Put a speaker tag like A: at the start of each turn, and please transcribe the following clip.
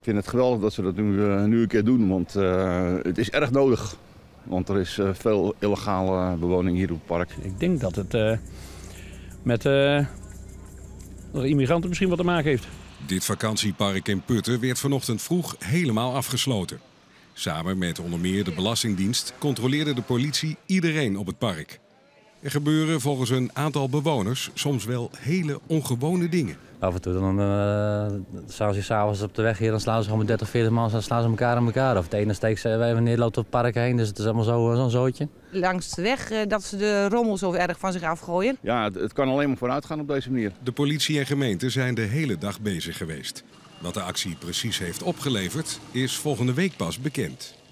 A: Ik vind het geweldig dat ze dat nu een keer doen, want het is erg nodig. Want er is veel illegale bewoning hier op het park.
B: Ik denk dat het met de immigranten misschien wat te maken heeft.
C: Dit vakantiepark in Putten werd vanochtend vroeg helemaal afgesloten. Samen met onder meer de Belastingdienst controleerde de politie iedereen op het park. Er gebeuren volgens een aantal bewoners soms wel hele ongewone dingen.
D: Af en toe dan staan ze 's avonds op de weg hier, dan slaan ze gewoon met 30, 40 man, dan slaan ze elkaar aan elkaar. Of de ene steekt ze even neer, loopt op het park heen, dus het is allemaal zo'n zootje.
E: Langs de weg dat ze de rommel zo erg van zich afgooien.
A: Ja, het kan alleen maar vooruit gaan op deze manier.
C: De politie en gemeente zijn de hele dag bezig geweest. Wat de actie precies heeft opgeleverd is volgende week pas bekend.